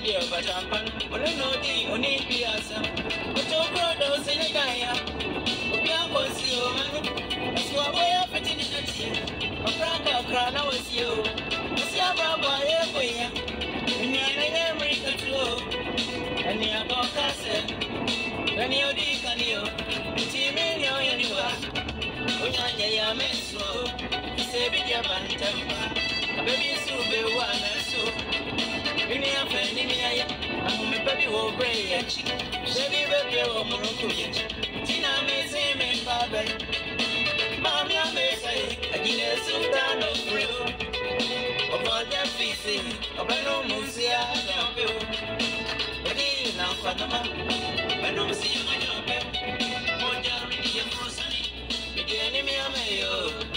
dear, but I'm fun. Well, no, the only piazza. But your brother's in a guy. I was you, man. So I way up at the tea. A brother crown, I was you. It's your brother, everywhere. And you're in America, too. And you're a cousin. When you're deep and you, team in your anywhere. When you're a man, so save it your bantam. Baby, so be one and so. In your friend in here, I'm a baby will break a chick. Baby, baby, or Morocco. Tina may say, me, Baba. Mammy, I may say, I did a sultan of real. About their feces, about no musia, don't feel. But he now, Panama, I don't see my job. More down in the person, with the enemy, I may.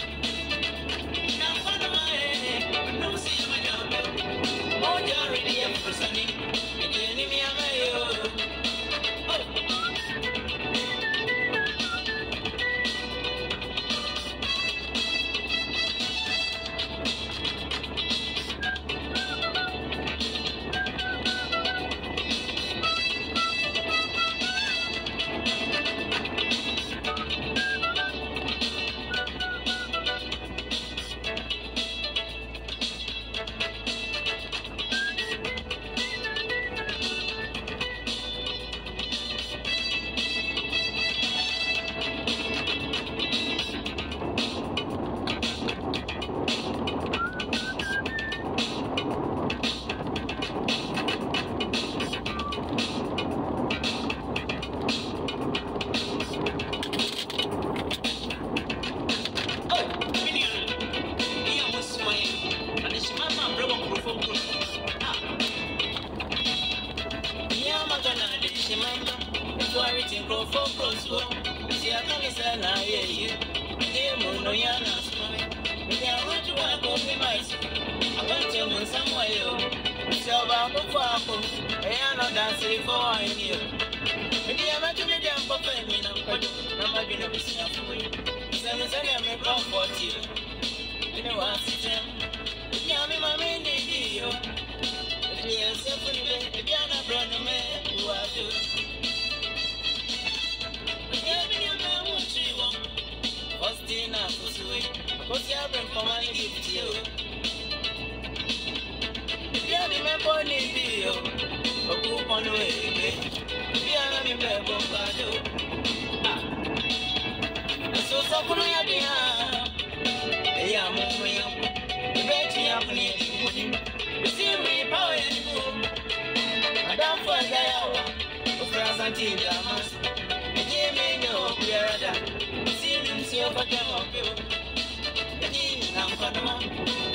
Ashanti Region.